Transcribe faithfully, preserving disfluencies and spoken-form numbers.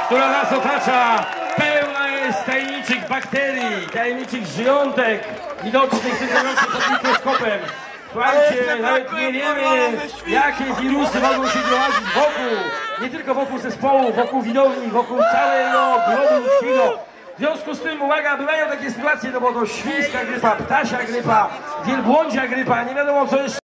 która nas otacza, pełna jest tajemniczych bakterii, tajemniczych żyjątek, widocznych tylko pod mikroskopem. Słuchajcie, nawet nie wiemy, jakie wirusy mogą się gromadzić wokół, nie tylko wokół zespołu, wokół widowni, wokół całego globu ludzkiego. W związku z tym, uwaga, bywają takie sytuacje, no bo to świńska grypa, ptasia grypa, wielbłądzia grypa, nie wiadomo co jeszcze.